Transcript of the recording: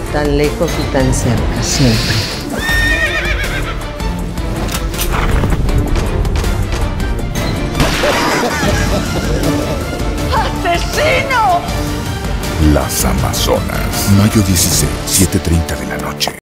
tan lejos y tan cerca, siempre. ¡Asesino! Las Amazonas. Mayo 16, 7:30 de la noche.